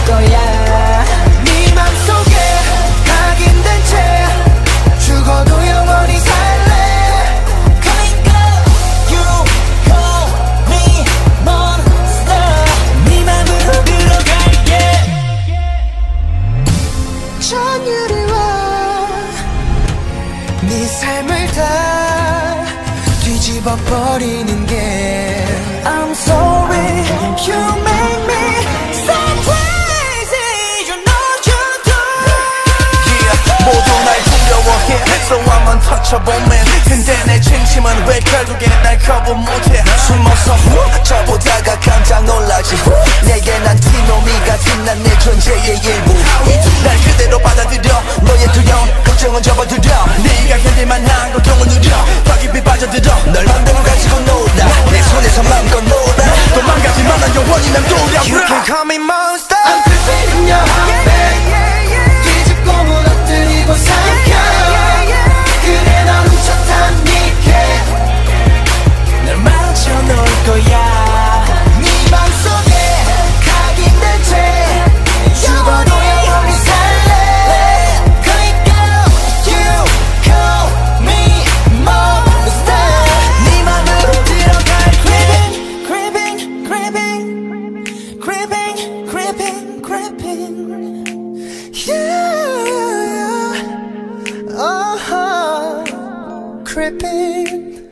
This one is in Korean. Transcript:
거야. 네 맘속에 각인된 채 죽어도 영원히 살래. Coming girl, you call me monster. 네 맘으로 들어갈게. 전율이와 네 삶을 다 뒤집어버리는 게 I'm sorry, you make me so crazy. You know you do. Yeah, 모두 날 두려워해 So I'm untouchable man. 근데 내 진심은 왜 결국엔 날 거부 못해. 숨어서 저보다가 깜짝 놀라지. 내게 난 티노미 같은 난 내 존재의 일부. 날 그대로 받아들여. 너의 두려움 걱정은 접어두려. 네가 견딜만한 고통을 누려. 더 깊이 빠져들어. 널 맘대로 가지고 놀아. 내 손에서 마음껏 놀아. 도망가지만 난 영원히 남도려. You can call me monster. I'm creeping in your heart. 뒤집고 무너뜨리고 삼켜. 그래 넌 훔쳤단 니게 널 마주쳐 놓을 거야. 네 맘속에 각인된 채 죽어도 영원히 살래. Creep girl, you call me monster. 네 맘으로 들어갈게. Creeping, creeping, creeping, creeping, creeping. Yeah, creeping.